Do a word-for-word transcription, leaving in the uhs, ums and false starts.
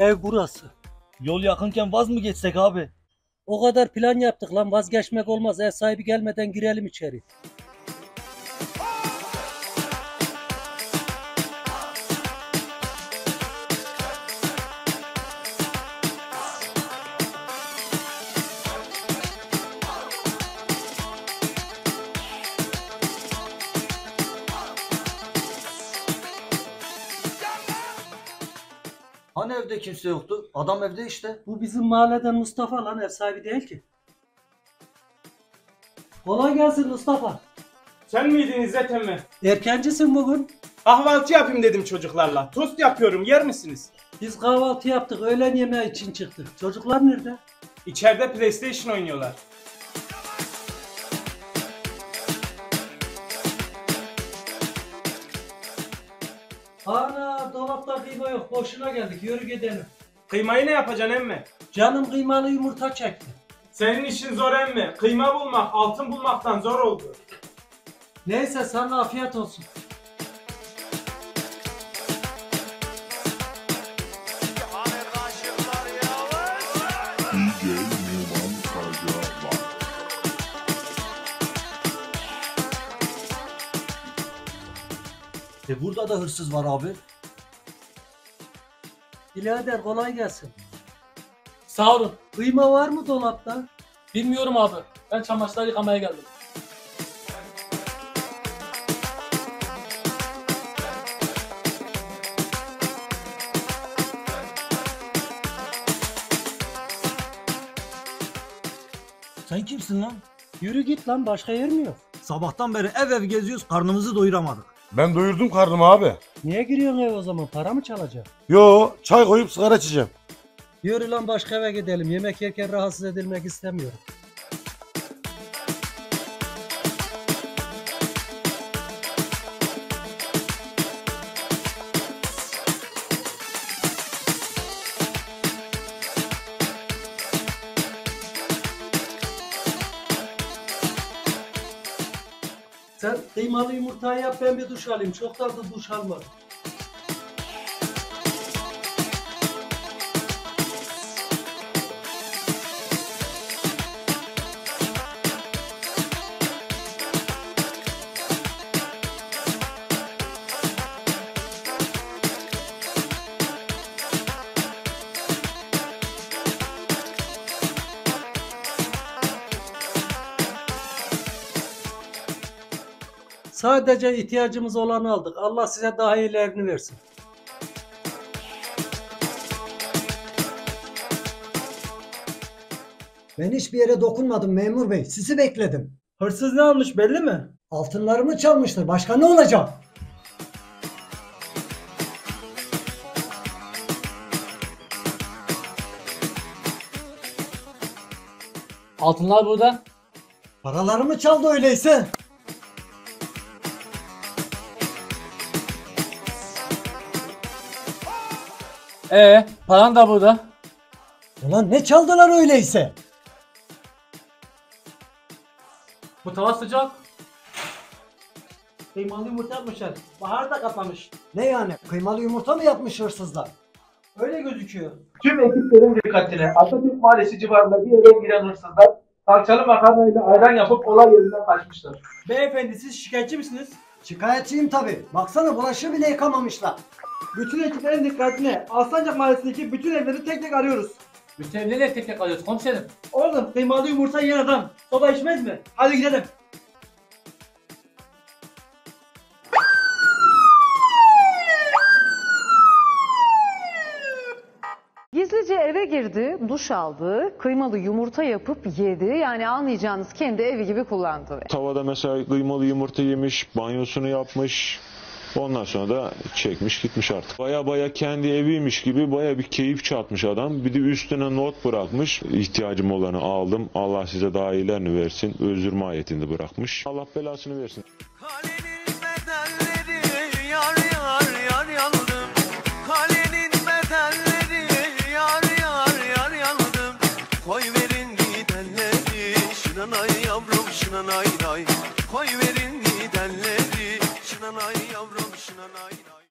Ev burası. Yol yakınken vaz mı geçsek abi? O kadar plan yaptık lan, vazgeçmek olmaz. Ev sahibi gelmeden girelim içeri. Hani evde kimse yoktu? Adam evde işte. Bu bizim mahalleden Mustafa lan, ev sahibi değil ki. Kolay gelsin Mustafa. Sen miydin İzzet emmi? Erkencisin bugün. Kahvaltı yapayım dedim çocuklarla. Tost yapıyorum, yer misiniz? Biz kahvaltı yaptık, öğlen yemeği için çıktık. Çocuklar nerede? İçeride PlayStation oynuyorlar. Ana, dolapta kıyma yok, boşuna geldik, yürü gidelim. Kıymayı ne yapacaksın emmi? Canım kıymalı yumurta çekti. Senin işin zor emmi. Kıyma bulmak, altın bulmaktan zor oldu. Neyse, sana afiyet olsun. D J Numan Karaca var. E burada da hırsız var abi. Birader kolay gelsin. Sağ olun. Kıyma var mı dolapta? Bilmiyorum abi. Ben çamaşırları yıkamaya geldim. Sen kimsin lan? Yürü git lan, başka yer mi yok? Sabahtan beri ev ev geziyoruz, karnımızı doyuramadık. Ben doyurdum karnımı abi. Niye giriyorsun eve o zaman? Para mı çalacaksın? Yo, çay koyup sigara içeceğim. Yürü lan, başka eve gidelim. Yemek yerken rahatsız edilmek istemiyorum. Sen kıymalı yumurtayı yap, ben bir duş alayım. Çoktan da duş almadım. Sadece ihtiyacımız olanı aldık. Allah size daha iyilerini versin. Ben hiçbir yere dokunmadım memur bey. Sizi bekledim. Hırsız ne almış belli mi? Altınlarımı çalmıştır. Başka ne olacak? Altınlar burada. Paralarımı çaldı öyleyse. Ee, paran da burada. Ulan ne çaldılar öyleyse? Bu tava sıcak. Kıymalı yumurta yapmışlar. Bahar da kapamış. Ne yani? Kıymalı yumurta mı yapmış hırsızlar? Öyle gözüküyor. Tüm ekiplerin dikkatine Atatürk Mahallesi civarında bir yere giren hırsızlar salçalı makarnayla ayran yapıp olay yerinden kaçmışlar. Beyefendi, siz şikayetçi misiniz? Şikayetçiyim tabi. Baksana bulaşığı bile yıkamamışlar. Bütün ekiplerin dikkatine Alsancak Mahallesi'ndeki bütün evleri tek tek arıyoruz. Bütün evleri tek tek alıyoruz komiserim. Oğlum kıymalı yumurta yiyen adam soda içmez mi? Hadi gidelim. Gizlice eve girdi, duş aldı, kıymalı yumurta yapıp yedi. Yani anlayacağınız kendi evi gibi kullandı. Tavada mesela kıymalı yumurta yemiş, banyosunu yapmış. Ondan sonra da çekmiş gitmiş artık. Baya baya kendi eviymiş gibi baya bir keyif çatmış adam. Bir de üstüne not bırakmış. İhtiyacım olanı aldım. Allah size daha iyilerini versin. Özür mahiyetinde bırakmış. Allah belasını versin. Şınanay yavrum şınanay nay, koy verin gidenleri. Şınanay yavrum şınanay.